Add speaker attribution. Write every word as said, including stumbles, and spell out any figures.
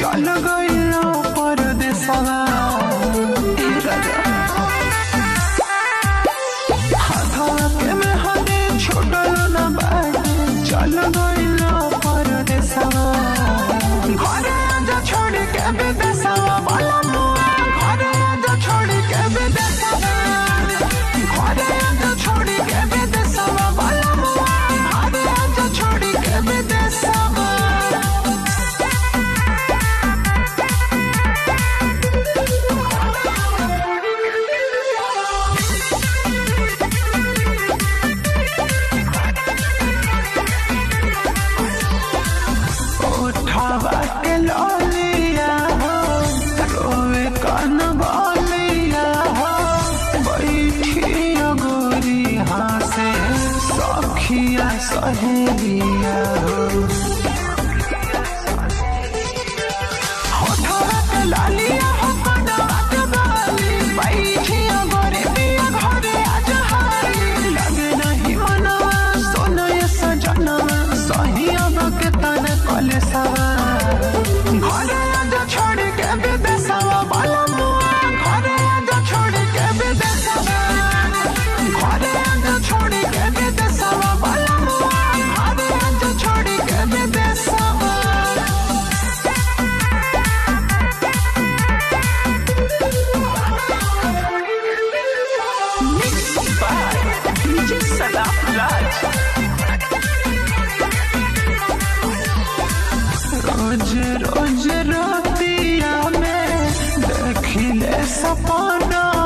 Speaker 1: चल गइलो परदेसवा हाथवा के में हदे छोड़ल ना बाटे चल गइलो परदेसवा घरे आजा छोड़ के विदेशवा वाला मुआ घरे आजा छोड़ के विदेशवा घरे आजा छोड़ के विदेशवा वाला मुआ घरे आजा छोड़ के विदेशवा उठावा के लौलिया हो रोवे कान बालिया हो बैठी गोरी हासे सखिया सहेलिया हो उठावा के लालिया हो कनवा के बाली बैठी गोरी पिया घरे आज हाली लगे नहीं मनवा सोना ये सजनवा सहिया के तन कले सवा घरे आजा छोड़ के विदेशवा वाला मुआ घरे आजा छोड़ के विदेशवा घरे आजा छोड़ के विदेशवा वाला मुआ घरे आजा छोड़ के विदेशवा Mixed by D J Salam Raj। रोज रोज रातिया में देखिले सपना